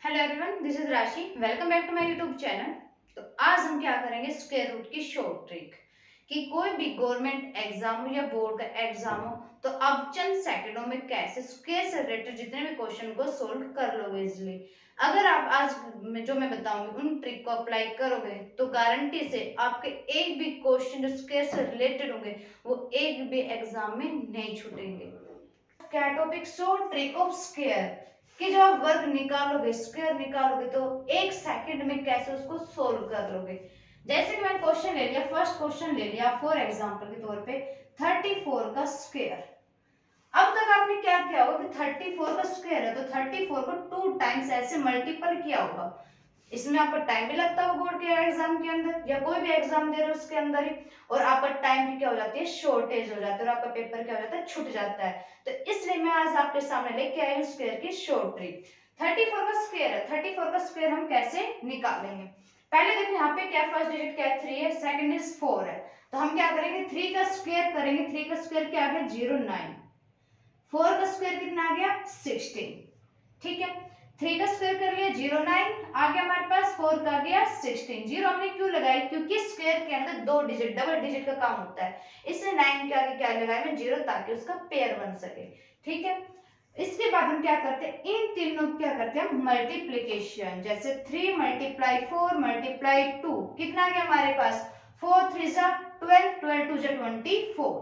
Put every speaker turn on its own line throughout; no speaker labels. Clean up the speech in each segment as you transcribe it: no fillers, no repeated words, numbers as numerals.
Hello everyone, this is Rashi. Welcome back to my YouTube channel. तो आज हम क्या करेंगे, स्क्वायर रूट की शॉर्ट ट्रिक। कि कोई भी गवर्नमेंट एग्जाम हो या बोर्ड का एग्जाम हो तो आप चंद सेकंडों में कैसे स्क्वायर से रिलेटेड जितने भी क्वेश्चन को सोल्व कर लोगे इजिली। अगर आप आज जो मैं बताऊंगी उन ट्रिक को अप्लाई करोगे तो गारंटी से आपके एक भी क्वेश्चन जो स्क्वायर से रिलेटेड होंगे वो एक भी एग्जाम में नहीं छूटेंगे। क्या topic, short trick of square. कि जब आप वर्ग निकालोगे, स्क्वायर निकालोगे तो एक सेकंड में कैसे उसको सोल्व कर लोगे। जैसे कि मैंने क्वेश्चन ले लिया, फर्स्ट क्वेश्चन ले लिया फॉर एग्जांपल के तौर पे 34 का स्क्वायर। अब तक आपने क्या किया होगा कि 34 का स्क्वायर है तो 34 को 2 टाइम्स ऐसे मल्टीपल किया होगा। इसमें आपका टाइम भी लगता है बोर्ड के एग्जाम के अंदर या कोई भी एग्जाम दे रहे हो उसके अंदर ही, और आपका टाइम भी क्या हो जाती है, शॉर्टेज हो जाता है और आपका पेपर क्या हो जाता है, छूट जाता है। तो इसलिए मैं आज आपके सामने लेके आई हूँ स्क्वायर की शॉर्ट ट्रिक। 34 का स्क्वायर है, 34 का स्क्वायर हम कैसे निकालेंगे। पहले देखो यहाँ पे क्या फर्स्ट डिजिट क्या है, 3 है, सेकंड इज 4 है। तो हम क्या करेंगे, 3 का स्क्वायर करेंगे। 3 का स्क्वायर क्या आ गया, 09। 4 का स्क्वायर कितना आ गया, 16। ठीक है, 3 का स्क्वायर कर लिया 09, आ गया हमारे पास 4 का गया 16। जीरो हमने क्यों लगाई, क्योंकि स्क्वायर के अंदर दो डिजिट डबल डिजिट का काम होता है, इसलिए 9 के आगे क्या लगाया मैं, जीरो, ताकि उसका पेयर बन सके। ठीक है, इसके बाद हम क्या करते हैं, इन तीनों क्या करते हैं, मल्टीप्लीकेशन। जैसे 3 मल्टीप्लाई 4 मल्टीप्लाई 2 कितना आ गया हमारे पास, 4 3 जा 12, 12 2 जा 24।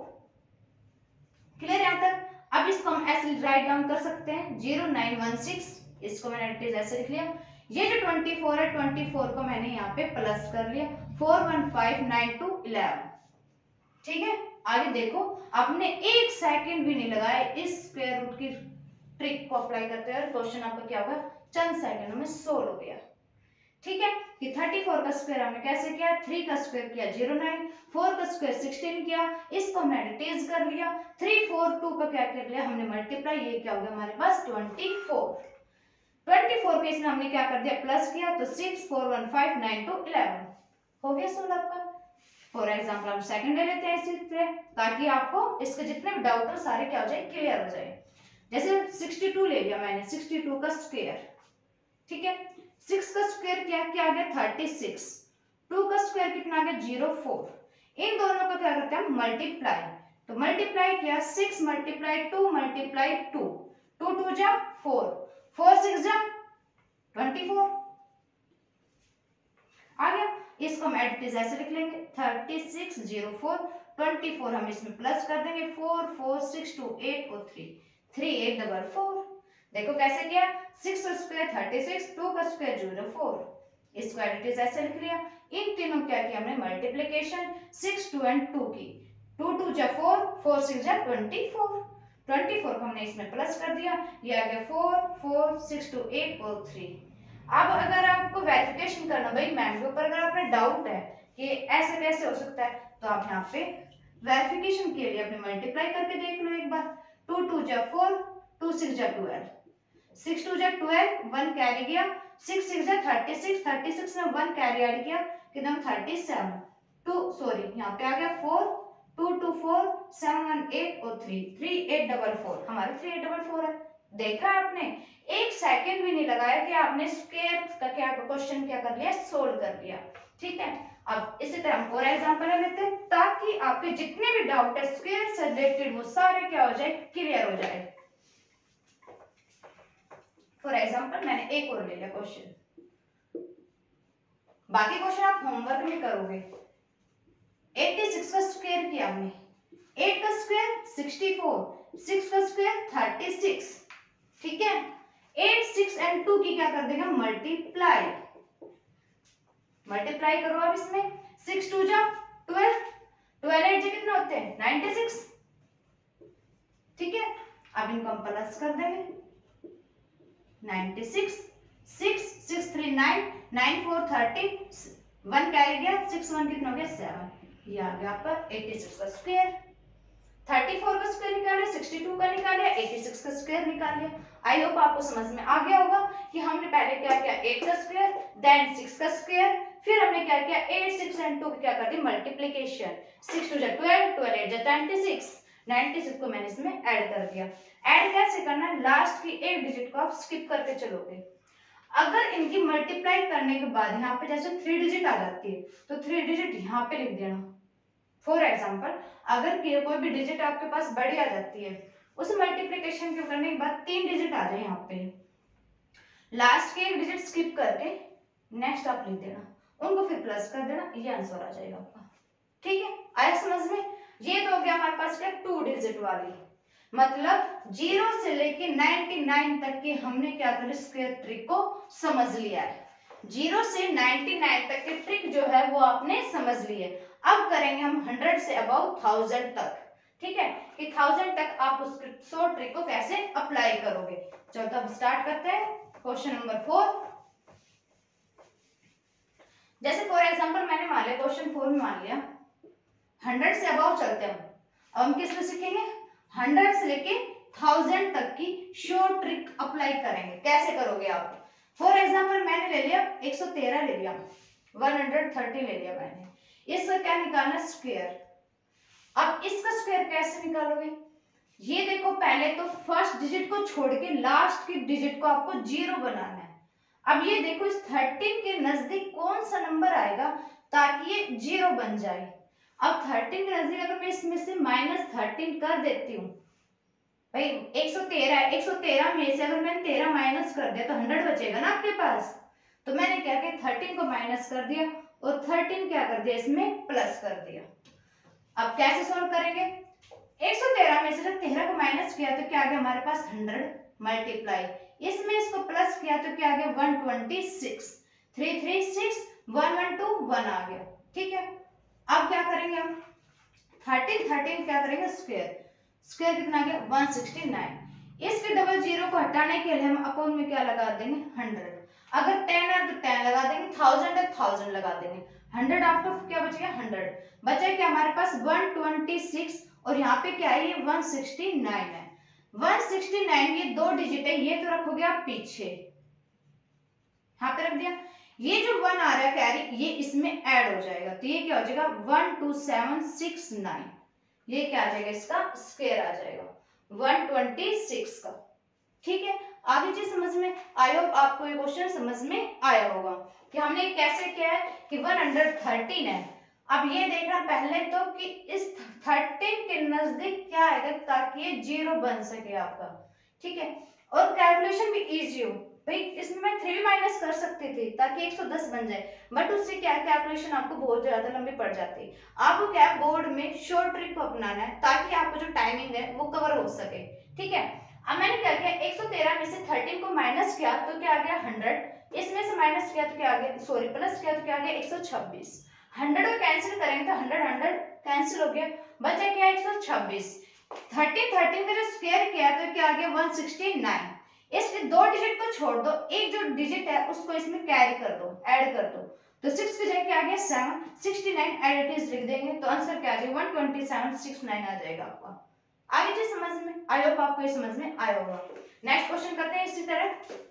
क्लियर यहाँ तक। अब इसको हम ऐसे राइट डाउन कर सकते हैं, 0916, इसको मैंने ऐसे लिख लिया। ये जो 24 है, 24 को मैंने यहाँ पे प्लस कर लिया, 4159211। ठीक है, आगे देखो, आपने एक सेकंड भी नहीं लगाया इस स्क्वायर रूट की ट्रिक को अप्लाई करते हुए, क्वेश्चन आपका क्या होगा, चंद सेकंडों में सोल्व हो गया। ठीक है, कि 34 का स्क्वायर हमने कैसे किया, 3 का स्क्वायर किया 09, 4 का स्क्वायर 16 किया, इसको हमने डिटेल्स कर लिया, 3 4 2 का क्या कर लिया हमने मल्टीप्लाई, ये क्या हो गया हमारे पास 24। 24 के इसमें हमने क्या कर दिया, प्लस किया, तो 6 4 1 5 9 2 11 हो गया सोल्व आपका। फॉर एग्जाम्पल हम सेकंड ले लेते हैं इसी तरह, ताकि आपको इसके जितने भी डाउट हो सारे क्या हो जाए, क्लियर हो जाए। जैसे 62 ले लिया मैंने, 62 का स्क्वायर। ठीक है, 6 का स्क्वायर क्या आ गया 36, 2 का स्क्वायर कितना आ गया 04। इन दोनों का क्या करते हैं हम, मल्टीप्लाई। तो मल्टीप्लाई किया, 6 मल्टीप्लाई 2 मल्टीप्लाई 2, 2 2 जा 4, 4 6 जा 24 आ गया। इसको हम एडिटिव ऐसे लिख लेंगे, 36 04 24 हम इसमें प्लस कर देंगे, 4 4 6 2 8 और 3 3 8 डबल 4। देखो कैसे किया, 6 का स्क्वायर 36, 2 का स्क्वायर 04, इसको एडिटिव ऐसे लिख लिया। इन तीनों क्या किया हमने, मल्टीप्लिकेशन 6 2 एंड 2 की, 2 2 जा 4 4 6 जा 24, 24 को हमने इसमें प्लस कर दिया, ये आ गया 4 4 6 2 8 और 3। अब अगर आपको वेरिफिकेशन करना, भाई मैम के ऊपर अगर आपने डाउट है कि ऐसे कैसे हो सकता है, तो आप यहाँ पे वेरिफिकेशन के लिए अपने मल्टीप्लाई करके देख लो एक बार। 2 2 जा 4, 2 6 जा 12, 6 2 जा 12, 1 कैरी गया, 6 6 जा 36, 36 में 1 कैरी ऐड किया, कितना 37, 2 सॉरी यहाँ पे आ गया 4 2 2 4 7 1 8 और 3 3 8 डबल 4, हमारे 3 8 डबल 4 है। देखा आपने, एक सेकंड भी नहीं लगाया कि आपने स्क्वायर का क्या क्वेश्चन क्या कर लिया, सोल्व कर लिया। ठीक है, अब इसी तरह हम और एग्जांपल ले लेते हैं, ताकि आपके जितने भी डाउट है स्क्वायर से रिलेटेड वो सारे क्या हो जाए, क्लियर हो जाए। फॉर एग्जांपल मैंने एक और ले लिया क्वेश्चन, बाकी क्वेश्चन आप होमवर्क में करोगे। 86 का स्क्वायर किया हमने, 8 का स्क्वायर 64, 6 का स्क्वायर 36। ठीक है, 8 6 एंड 2 की क्या कर देगा, मल्टीप्लाई। मल्टीप्लाई करो अब इसमें, 6 2 जा 12, 12 8 जा कितना होते हैं 96। ठीक है, अब इनको हम प्लस कर देंगे, 96 6 6 3 9 9 4 13, 1 कैरी गया, 6 1 कितना हो गया 7, ये आ गया आपका 86 का स्क्वायर। 34 का स्क्वायर निकाले, 62 का निकाले, 86 का स्क्वायर निकाल लिया। आई होप आपको समझ में आ गया होगा कि हमने पहले क्या किया, 8 का स्क्वायर देन 6 का स्क्वायर, फिर हमने क्या किया 8 6 एंड 2 क्या कर दी मल्टीप्लिकेशन, 6 2 जा 12, 12 8 जा 96, 96 को मैंने इसमें ऐड कर दिया। ऐड कैसे करना है, लास्ट की एक डिजिट को आप स्किप करके चलोगे। अगर इनकी मल्टीप्लाई करने के बाद यहाँ पे जैसे 3 डिजिट आ जाती है तो 3 डिजिट यहाँ पे लिख देना। फॉर एग्जाम्पल अगर कोई भी डिजिट आपके पास बड़ी आ जाती है, उसे मल्टीप्लीकेशन के करने के बाद 3 डिजिट आ जाए यहाँ पे, लास्ट के एक डिजिट स्किप करके नेक्स्ट आप लिख देना, उनको फिर प्लस कर देना, ये आंसर आ जाएगा आपका। ठीक है, आया समझ में? ये तो हो गया हमारे पास क्या 2 डिजिट वाली, मतलब 0 से लेके 99 तक की हमने क्या कर स्क्वायर ट्रिक को समझ लिया है। 0 से 99 तक की ट्रिक जो है वो आपने समझ ली है। अब करेंगे हम 100 से अबाउट 1000 तक। ठीक है, कि 1000 तक आप उस सो ट्रिक को कैसे अप्लाई करोगे। चलो तो अब स्टार्ट करते हैं क्वेश्चन नंबर 4। जैसे फॉर एग्जांपल मैंने मान लिया क्वेश्चन 4 में मान लिया 100 से अबाउट चलते हैं। अब हम किस में सीखेंगे 100 से लेके 1000 तक की शॉर्ट ट्रिक अप्लाई करेंगे। कैसे करोगे आप? फॉर एग्जांपल मैंने ले लिया 113 ले लिया, 130 ले लिया मैंने, इसका क्या निकालना स्क्वायर। अब इसका स्क्वायर कैसे निकालोगे? ये देखो पहले तो फर्स्ट डिजिट को छोड़ के लास्ट की डिजिट को आपको 0 बनाना है। अब ये देखो इस 13 के नजदीक कौन सा नंबर आएगा ताकि ये 0 बन जाए। अब 13 के नजदीक अगर मैं इसमें से -13 कर देती हूँ, भाई 113 है, 113 में से अगर मैंने 13 माइनस कर दिया तो 100 बचेगा ना आपके पास। तो मैंने क्या किया 13 को माइनस कर दिया और 13 क्या कर दिया इसमें प्लस कर दिया। अब कैसे सॉल्व करेंगे? 113 में से जब 13 को माइनस किया तो क्या आ गया हमारे पास 100 मल्टीप्लाई, इसमें इसको प्लस किया तो क्या आ गया 126, 336 112 1 आ गया। ठीक है, अब क्या करेंगे हम 13 क्या करेंगे स्क्वायर, स्क्वायर कितना आ गया 169। इसके डबल 0 को हटाने के लिए हम अपॉन में क्या लगा देंगे 100। अगर 10 है तो 10 लगा देंगे, 1000 है 1000 लगा देंगे, 100 आफ्टर क्या बचेगा 100, बचा क्या हमारे पास 126 और यहाँ पे क्या है ये 169 है। 169 ये 2 डिजिट है, ये तो रखोगे आप पीछे, यहाँ पे रख दिया। ये जो 1 आ रहा है कैरी ये इसमें ऐड हो जाएगा तो ये क्या हो जाएगा 12769, ये क्या आ जाएगा इसका स्क्वायर आ जाएगा 126 का। ठीक है, आगे चीज समझ में आई होप आपको ये क्वेश्चन समझ में आया होगा कि हमने कैसे किया है कि 113 है। अब ये देखना पहले तो कि इस 13 के नजदीक क्या आएगा ताकि ये 0 बन सके आपका। ठीक है, और कैलकुलेशन भी इजी हो, भाई इसमें मैं 3 माइनस कर सकती थी ताकि 110 बन जाए, बट उससे क्या कैलकुलेशन आपको बहुत ज्यादा लंबी पड़ जाती है। आपको क्या बोर्ड में शॉर्ट ट्रिक को अपनाना है ताकि आपको जो टाइमिंग है वो कवर हो सके। ठीक है, अब मैंने क्या किया 113 में से 13 को माइनस किया तो क्या आ गया 100, इसमें से माइनस किया तो क्या आ गया सॉरी प्लस किया तो क्या आ गया 126। 100 को कैंसिल करेंगे तो 100 कैंसिल हो गया, बचा क्या 126। 13 का जो स्क्वायर किया तो क्या आ गया 169। इसके 2 डिजिट को छोड़ दो, एक जो डिजिट है उसको इसमें कैरी कर दो, ऐड कर दो, तो 6 की जगह क्या आ गया 7, 69 एडिटिव लिख देंगे तो आंसर क्या आ जाएगा 12769 आ जाएगा आपका। आगे चीज समझ में आई होप आपको ये समझ में आया होगा। नेक्स्ट क्वेश्चन करते हैं इसी तरह।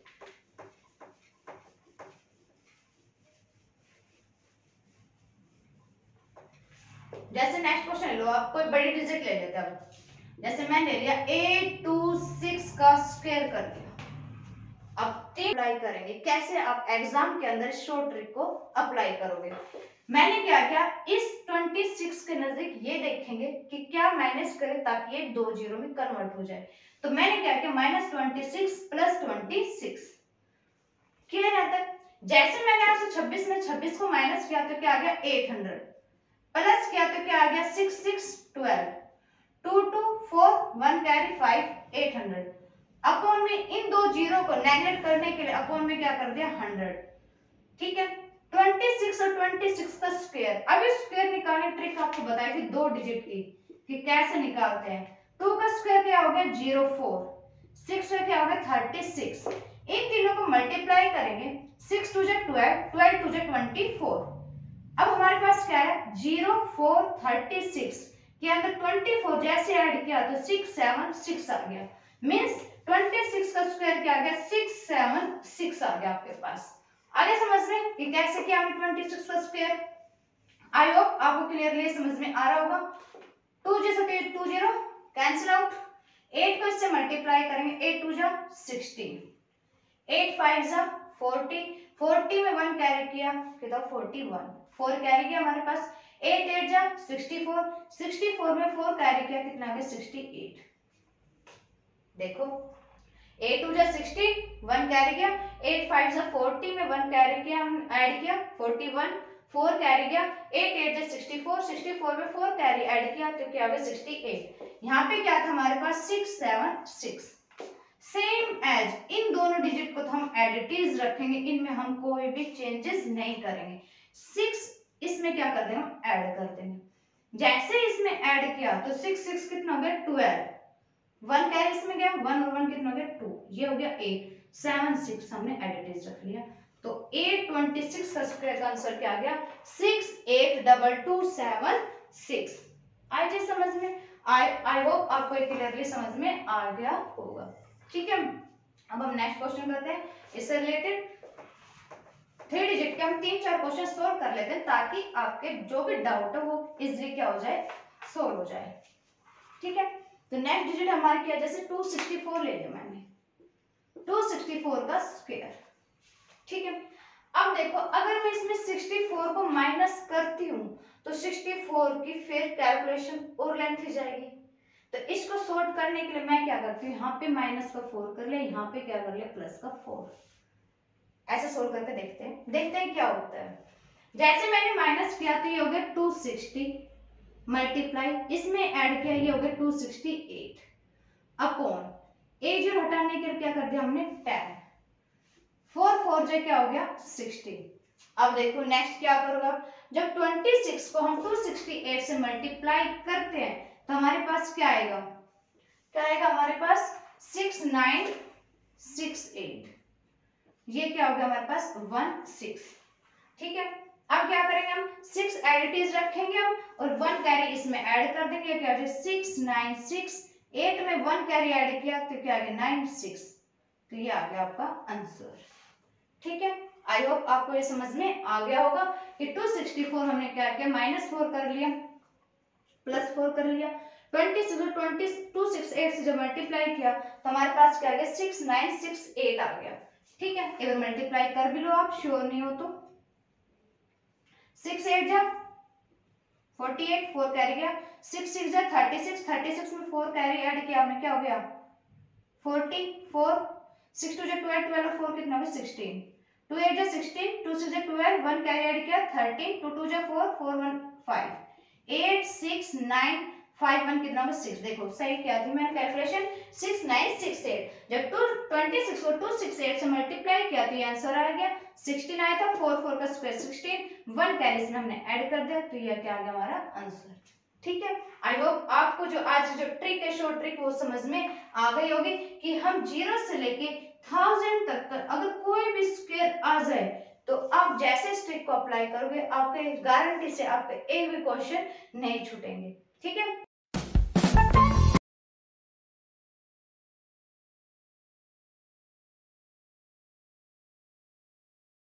जैसे नेक्स्ट क्वेश्चन लो आप कोई बड़ी डिजिट ले लेते हैं, जैसे मैंने ले लिया 826 का स्क्वायर कर दिया। अब 3 अप्लाई करेंगे, कैसे आप एग्जाम के अंदर शॉर्ट ट्रिक को अप्लाई करोगे। मैंने क्या किया इस 26 के नजदीक ये देखेंगे कि क्या माइनस करें ताकि ये 2 जीरो में कन्वर्ट हो जाए। तो मैंने क्या किया -26 + 26 क्लियर है तक। जैसे मैंने 826 में 26 को माइनस किया तो क्या आ गया 800, प्लस किया तो क्या आ गया 6 6 12, 2 2 4 1 कैरी 5 800। अपॉन में इन 2 जीरो को नेगलेक्ट करने के लिए अपॉन में क्या कर दिया 100। ठीक है, 26 और 26 का स्क्वायर। अब इस स्क्वायर निकालने की ट्रिक आपको बताई थी 2 डिजिट की कि कैसे निकालते हैं। 2 का स्क्वायर क्या हो गया 04, 6 का क्या हो गया 36, इन तीनों को मल्टीप्लाई करेंगे 6 2 12, 12 2 24। अब हमारे पास क्या है 0 4 36 के अंदर 24 जैसे ऐड किया तो 6 7 6 आ गया, मींस 26 का स्क्वायर क्या आ गया 676 आ गया आपके पास। आगे समझ में कि कैसे किया हमने 26 का स्क्वायर। आई होप आपको क्लियरली समझ में आ रहा होगा। 2 से 2 0 कैंसिल आउट, 8 को इससे मल्टीप्लाई करेंगे 8 2 16, 8 5 जा 40, 40 में 1 कैरी किया कितना 41, 4 कैरी किया हमारे पास। 8 8 जा 64, 64 में 4 कैरी किया कितना आ गया 68। देखो 8 2 जा 60, 1 कैरी किया, 8 5 जा 40 में 1 कैरी किया, हम ऐड किया 41, 4 कैरी किया, 8 8 जा 64, 64 में 4 कैरी ऐड किया तो क्या हो गया 68। यहाँ पे क्या था हमारे पास 6 7 6, सेम एज इन दोनों डिजिट को तो हम एडिटिव रखेंगे, इनमें हम कोई भी चेंजेस नहीं करेंगे। 6 इसमें क्या कर देंगे हम ऐड कर देंगे, जैसे इसमें ऐड किया तो 6 6 कितना हो गया 12, 1 कैरी इसमें गया 1 और 1 कितना हो गया 2, ये हो गया 8 7 6 हमने एडिटिव रख लिया तो 826 का स्क्वायर का आंसर क्या आ गया 68227 आई जी समझ में। आई होप आपको क्लियरली समझ में आ गया होगा। ठीक है, अब हम नेक्स्ट क्वेश्चन करते हैं, इससे रिलेटेड 3 डिजिट के हम 3-4 क्वेश्चन सोल्व कर लेते हैं ताकि आपके जो भी डाउट है वो इजीली क्या हो जाए सोल्व हो जाए। ठीक है, तो नेक्स्ट डिजिट हमारे क्या, जैसे 264 ले लिया मैंने, 264 का स्क्वायर। ठीक है, अब देखो अगर मैं इसमें 64 को माइनस करती हूँ तो 64 की फिर कैलकुलेशन और लेंथी जाएगी, तो इसको सॉर्ट करने के लिए मैं क्या करती हूँ, यहाँ पे माइनस का 4 कर लिया, यहाँ पे क्या कर लिया प्लस का 4, ऐसे सोल्व करके देखते हैं क्या होता है। जैसे मैंने माइनस किया तो ये हो गया 260 मल्टीप्लाई इसमें ऐड किया ये हो गया 268 अपॉन एक जो हटाने के लिए क्या कर दिया हमने 10, 4 4 जो क्या हो गया 60। अब देखो नेक्स्ट क्या करोगे, जब 26 को हम 268 से मल्टीप्लाई करते हैं तो हमारे पास क्या आएगा, हमारे पास 6968, ये क्या हो गया हमारे पास 16। ठीक है, अब क्या करेंगे हम 6 एडिटिव रखेंगे हम और 1 कैरी इसमें ऐड कर देंगे, क्या हो जाए 696, 8 में 1 कैरी ऐड किया तो क्या आ गया 96, तो ये आ गया आपका आंसर। ठीक है, आई होप आपको ये समझ में आ गया होगा कि 264 हमने क्या किया -4 कर लिया +4 कर लिया, 268 से जब मल्टीप्लाई किया तो हमारे पास क्या आ गया 6968 आ गया। ठीक है, एक बार मल्टीप्लाई कर भी लो आप, श्योर नहीं हो तो। 6 8 जा 48, 4 कैरी गया, 6 6 जा 36, 36 में 4 कैरी ऐड किया हमने, क्या हो गया 44, 6 2 जा 12, 12 और 4 कितना हो गया 16, 2 8 जा 16, 2 6 जा 12, 1 कैरी ऐड किया 13, 2 2 जा 4, 4 1 5, 8 6 9 5 1 कितना होगा 6। देखो सही क्या थी मैंने कैलकुलेशन 6968, जब 226 को 268 से मल्टीप्लाई किया तो ये आंसर आ गया 16 आया था, 4 4 का स्क्वायर 16, 1 कैरी इसमें हमने ऐड कर दिया तो ये क्या आ गया हमारा आंसर। ठीक है, आई होप आपको जो आज जो ट्रिक है शॉर्ट ट्रिक वो समझ में आ गई होगी कि हम 0 से लेके 1000 तक का अगर कोई भी स्क्वायर आ जाए तो आप जैसे इस ट्रिक को अप्लाई करोगे आपके गारंटी से आपके एक भी क्वेश्चन नहीं छूटेंगे। ठीक है।